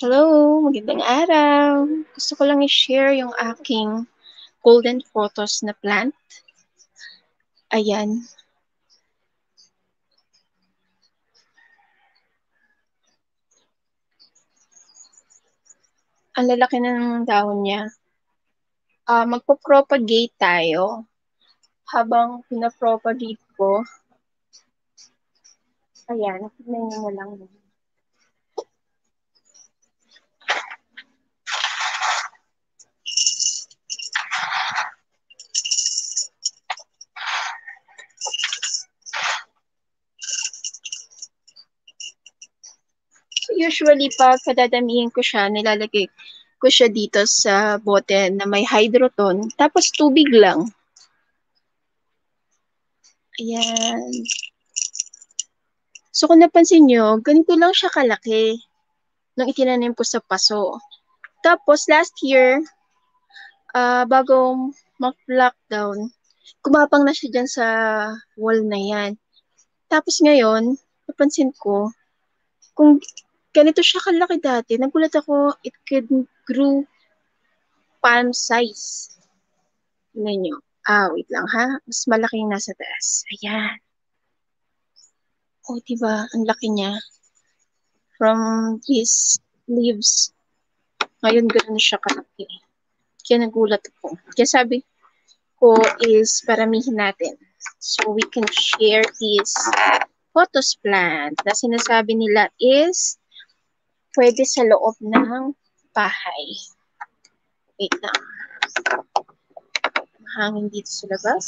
Hello, magandang araw. Gusto ko lang i-share yung aking golden photos na plant. Ayan, ang lalaki na ng dahon niya. Magpo-propagate tayo. Habang pinapropagate ko, ayan, tignan niyo na lang. Usually, pag padadamihin ko siya, nilalagay ko siya dito sa bote na may hydroton, tapos tubig lang. Ayan. So, kung napansin nyo, ganito lang siya kalaki nung itinanim ko sa paso. Tapos, last year, bago mag-lockdown, kumapang na siya dyan sa wall na yan. Tapos ngayon, napansin ko, kung ganito siya kalaki dati, nagulat ako, it could grow palm size. Tingnan nyo. Wait lang ha. Mas malaki yung nasa taas. Ayan. Diba? Ang laki niya. From these leaves. Ngayon, gano'n siya kalaki. Kaya nagulat ako. Kaya sabi ko is paramihin natin. So, we can share this photos plant na sinasabi nila is pwede sa loob ng bahay. Wait lang. Mahangin dito sa labas.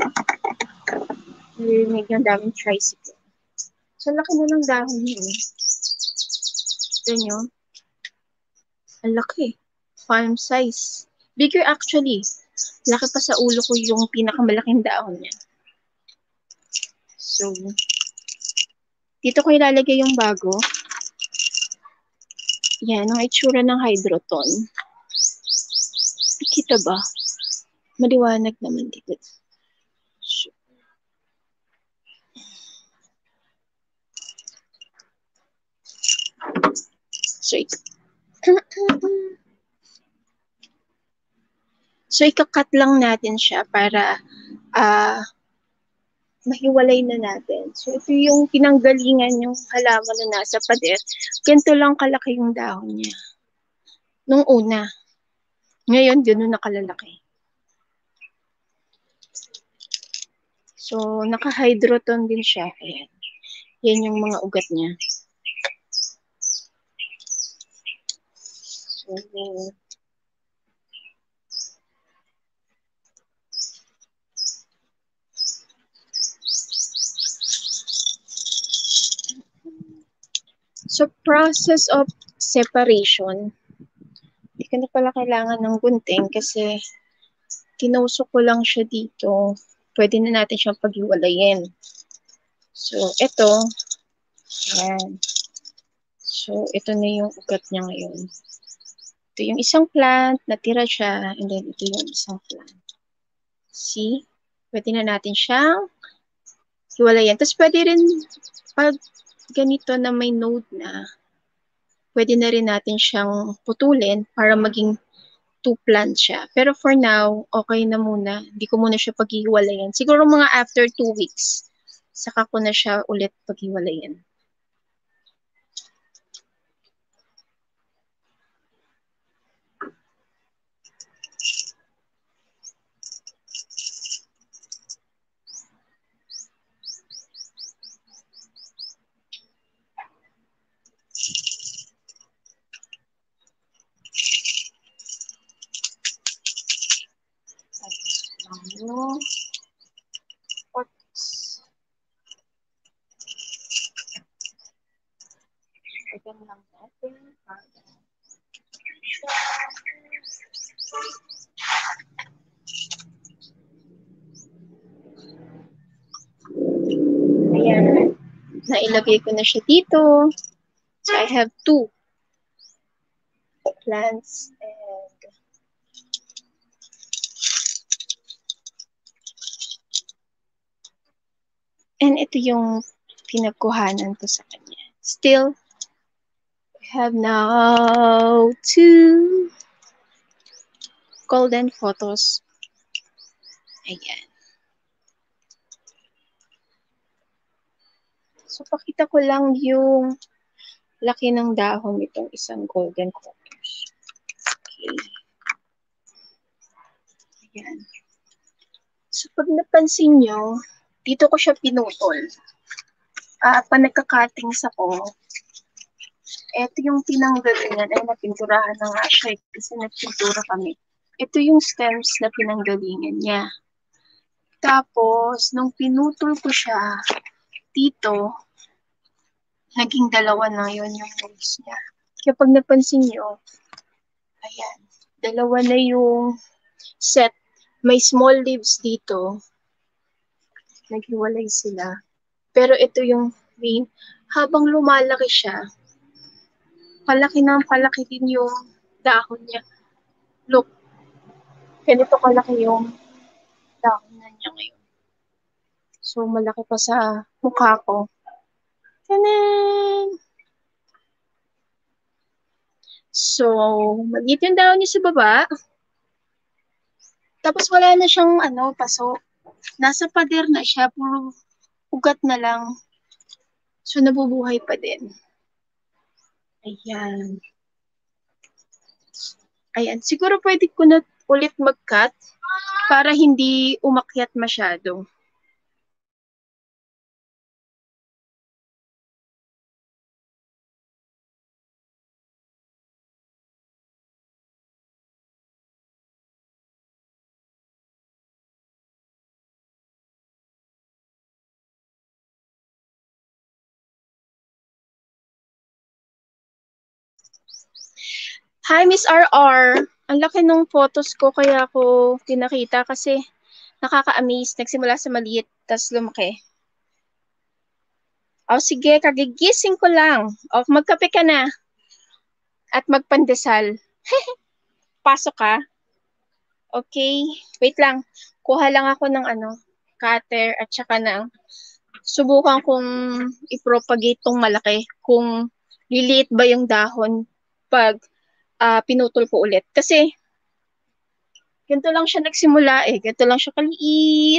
Narinig yung daming tricycle. So, laki na ng dahon niya. Ito nyo. Ang laki. Palm size. Bigger actually. Laki pa sa ulo ko yung pinakamalaking dahon niya. So, dito ko ilalagay yung bago. Yan, ang itsura ng hydroton. Kita ba? Maliwanag naman dito. So, ikakat lang natin siya para mahiwalay na natin. So, ito yung pinanggalingan yung halaman na nasa pader. Ganito lang kalaki yung dahon niya. Nung una. Ngayon, gano'n nakalalaki. So, naka-hydroton din siya. Ayan. Yan yung mga ugat niya. So, process of separation. Hindi ka na pala kailangan ng gunting kasi tinusok ko lang siya dito. Pwede na natin siyang paghiwalayin. So, ito. Ayan. So, ito na yung ugat niya ngayon. Ito yung isang plant, natira siya, and then ito yung isang plant. See? Pwede na natin siyang hiwalayan. Tapos pwede rin, pag ganito na may node na, pwede na rin natin siyang putulin para maging two plants siya. Pero for now, okay na muna. Hindi ko muna siya paghiwalayan. Siguro mga after 2 weeks, saka ko na siya ulit paghiwalayan. Ano? Lagyan lang natin. Ayan. Nailagay ko na siya dito. So, I have 2 plants and ito yung pinagkuhanan ko sa kanya. Still, Have now two golden photos. Ayan. So, pakita ko lang yung laki ng dahon nitong isang golden photos. Okay. Ayan. So, pag napansin nyo, dito ko siya pinutol. Pa nagka-cuttings ako, ito yung tinanggal niyan ay napinturahan na nga siya kasi nagpintura kami. Ito yung stems na pinanggalingan niya. Tapos, nung pinutol ko siya, dito, naging dalawa na yun yung leaves niya. Kaya pag napansin nyo, ayan, dalawa na yung set. May small leaves dito. Naghiwalay sila. Pero ito yung main. Habang lumalaki siya, palaki na palaki din yung dahon niya. Look, ganito kalaki yung dahon na niya ngayon. So, malaki pa sa mukha ko. Tanan! So, maliit yung dahon niya sa baba. Tapos wala na siyang paso. Nasa pader na siya, puro ugat na lang. So, nabubuhay pa din. Ayan. Ayan. Siguro pwede ko na ulit mag-cut para hindi umakyat masyado. Hi, Miss RR. Ang laki ng photos ko kaya ako tinakita kasi nakaka-amaze. Nagsimula sa maliit, tas lumaki. O sige, kagigising ko lang. O magkape ka na at magpandesal. Pasok ka. Okay, wait lang. Kuha lang ako ng cutter at saka ng subukan kong i-propagate tong malaki kung liliit ba yung dahon pag pinutol ko ulit. Kasi ganito lang siya nagsimula eh. Ganito lang siya kaliit.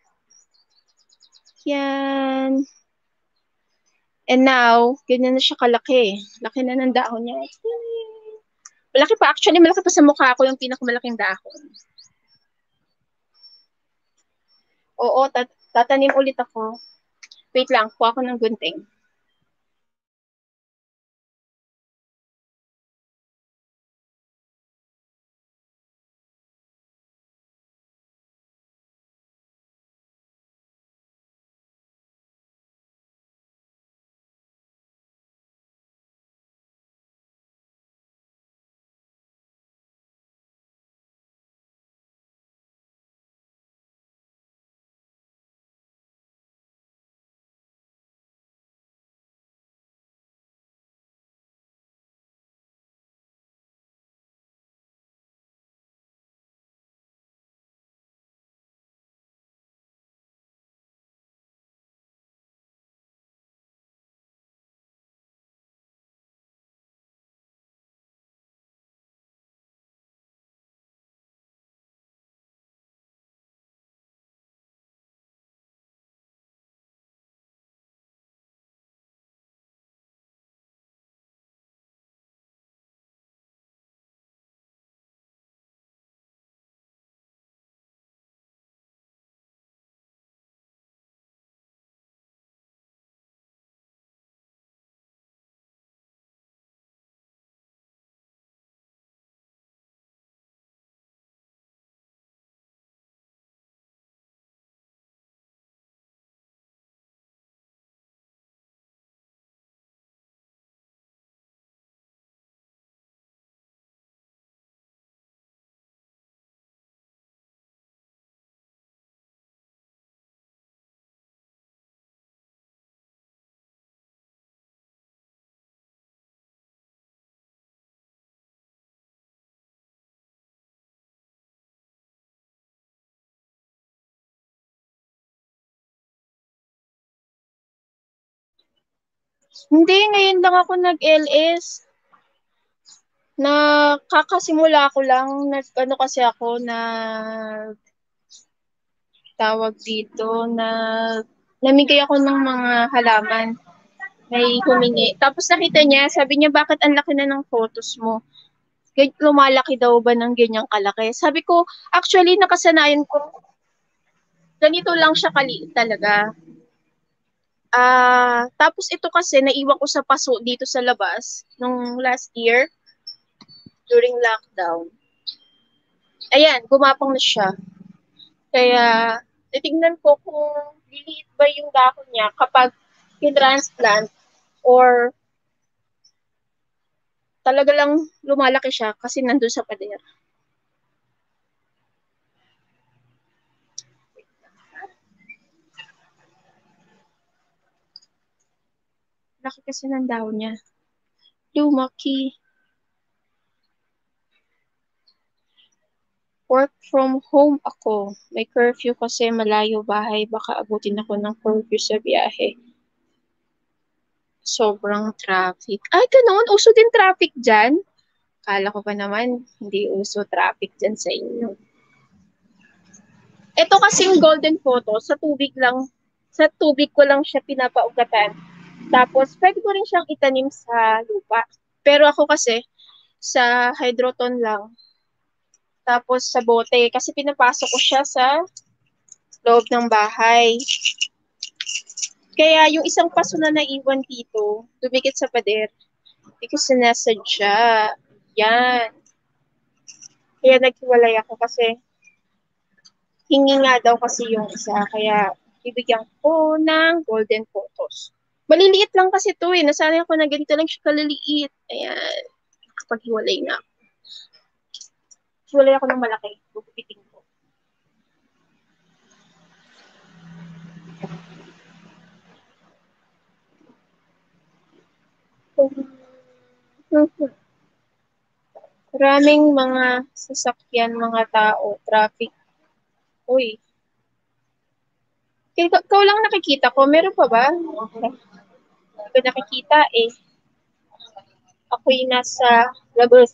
Yan. And now, ganyan na siya kalaki. Laki na ng dahon niya. Malaki pa. Actually, malaki pa sa mukha ko yung pinakamalaking dahon. Oo, tatanim ulit ako. Wait lang, kuha ko ng gunting. Hindi, ngayon lang ako nag-LS. Nakakasimula ko lang, ano kasi ako na tawag dito, na namigay ako ng mga halaman. May humingi. Tapos nakita niya, sabi niya, bakit ang laki na ng photos mo? Lumalaki daw ba ng ganyang kalaki? Sabi ko, actually, nakasanayan ko, ganito lang siya kaliit talaga. Tapos ito kasi, naiwan ko sa paso dito sa labas, nung last year, during lockdown. Ayan, gumapang na siya. Kaya, titignan ko kung liliit ba yung dahon niya kapag transplant or talaga lang lumalaki siya kasi nandun sa pader. Laki kasi ng dahon niya. Lumaki. Work from home ako. May curfew kasi malayo bahay. Baka abutin ako ng curfew sa biyahe. Sobrang traffic. Ay, ganoon. Uso din traffic dyan. Kala ko pa naman, hindi uso traffic dyan sa inyo. Ito kasing golden photo, sa tubig lang, sa tubig ko lang siya pinapaugatan. Tapos, pwede ko rin siyang itanim sa lupa. Pero ako kasi, sa hydroton lang. Tapos sa bote, kasi pinapasok ko siya sa loob ng bahay. Kaya yung isang paso na naiwan dito, dumikit sa pader, hindi ko sinasadya. Yan. Kaya naghiwalay ako kasi hingi nga daw kasi yung isa. Kaya bibigyan ko ng golden photos. Maliliit lang kasi to eh. Nasanay ako na ganito lang siya kaliliit. Ayan. Kapag hiwalay na. Hiwalay ako ng malaki. Gugupitin ko. Maraming mga sasakyan, mga tao, traffic. Uy, ikaw lang nakikita ko. Meron pa ba? Okay. Hindi ko nakikita eh. Ako'y nasa labas.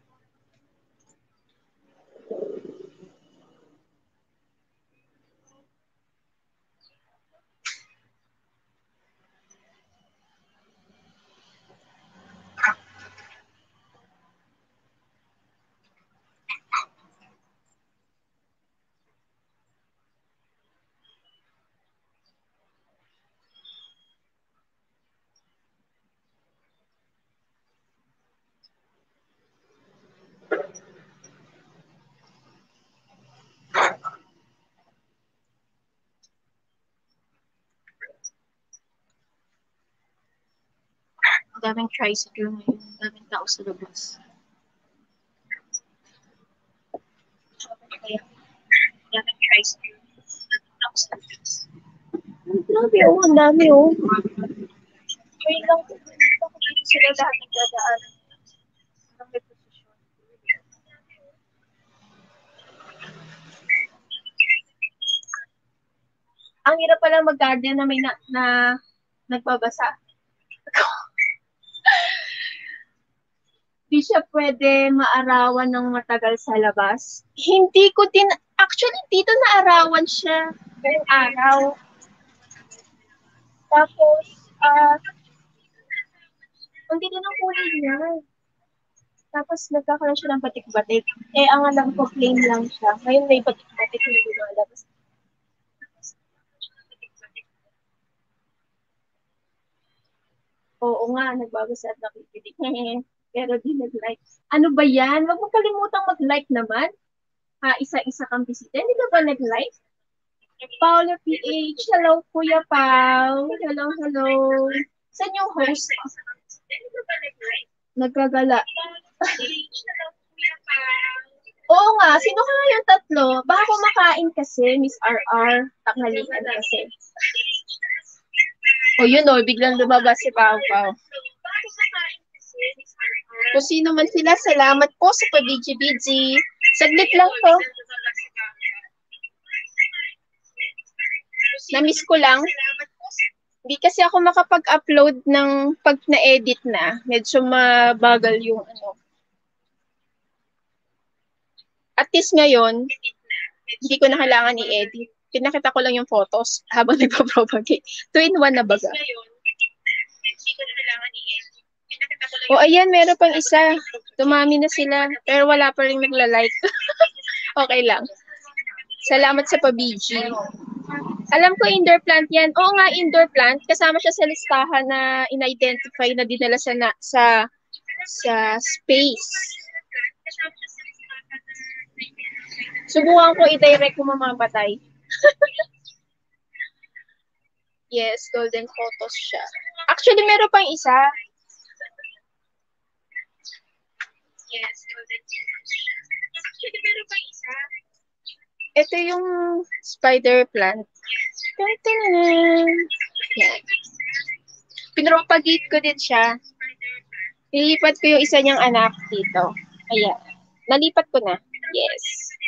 Ang daming tricycle ngayon. Ang daming tao sa labas. Kaya, ang daming tricycle. Ang daming tao sa labas. Grabe oh, ang dami oh. Kaya lang, bakit dito sila lahat nagdadaan? Parang may posisyon. Ang hirap pala mag-garden na may nagbabasa. Di siya pwede maarawan ng matagal sa labas. Hindi ko din, actually dito naarawan siya buong araw. Tapos, hindi din ang kulay niya. Tapos nagkakaroon siya ng batik-batik. Eh, ang alam ko, plain lang siya. Ngayon may batik-batik na lumalabas. Oo nga, nagbabasa at nakikinig. Pero di nag-like. Ano ba yan? Huwag mo kalimutang mag-like naman. Isa-isa kang bisita. Hindi ka ba nag-like? Paolo PH. Hello, Kuya Pao. Hello, hello. Saan yung host? Nagkagala. Oo nga, sino ka nga yung tatlo? Baka kumakain kasi, Miss RR. Tanghalian kasi. O yun o, biglang lumabas si Pao Pao. Kung sino man sila, salamat po sa pabidji-bidji. Saglit lang to. Na-miss ko lang. Hindi kasi ako makapag-upload ng pag na-edit na. Medyo mabagal yung ano. practice ngayon, hindi ko na kailangan i-edit. Pinakita ko lang yung photos habang nagpa-propagate. 2-in-1 na baga. O ayan, meron pang isa. Dumami na sila. Pero wala pa rin nagla-like. Okay lang. Salamat sa pa-BG. Alam ko indoor plant yan. Oo nga, indoor plant. Kasama siya sa listahan na in-identify na dinala sa space. Subukan ko i-direct kung mamamatay. Yes, golden photos siya. Actually, meron pang isa. Yes, golden photos siya. Actually, meron pang isa. Ito yung spider plant. Yan. Pinropagate ko din siya. Nilipat ko yung isa niyang anak dito. Ayan. Nalipat ko na. Yes.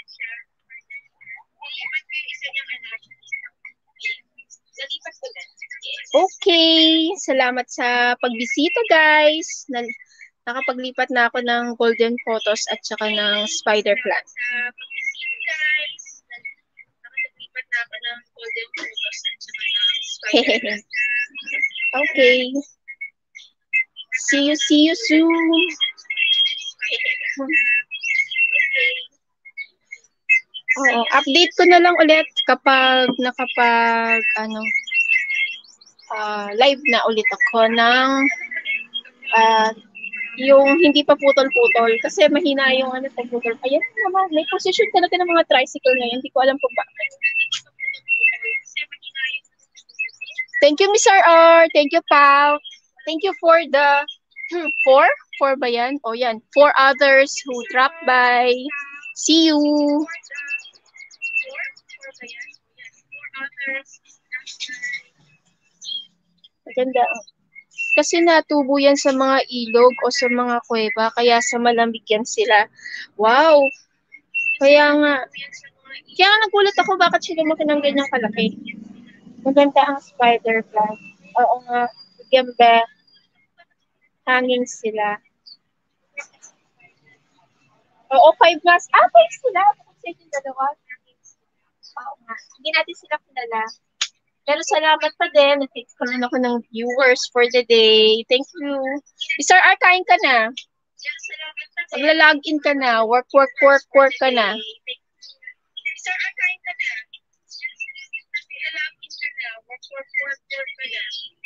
Okay. Salamat sa pagbisita, guys. Nakapaglipat na ako ng golden photos at saka ng spider plant. Okay. See you soon. Oo, update ko na lang ulit kapag live na ulit ako ng yung hindi pa putol-putol kasi mahina yung putol. Ayan naman, may position talaga ng mga tricycle ngayon. Hindi ko alam kung bakit. Thank you, Mr. R. Thank you, Pal. Thank you for the four ba yan? O yan, 4 others who dropped by. See you. Maganda. Kasi natubo yan sa mga ilog o sa mga kuweba, kaya sa malamig yan sila. Wow! Kaya nga nagulat ako bakit sila lumaki ng ganyang kalaki. Maganda ang spider plant. Oo nga, ganda. Hanging sila. Oo, 5 glass. 5 sila. Kasi yung dalawa. Oo nga. Hindi natin sila kilala. Pero salamat pa din. Nag-take ko lang ako ng viewers for the day. Thank you. Mr. R, kain ka na. Magla-login ka na. Work ka na. Mr. R, kain ka na. Magla-login ka na. Work ka na.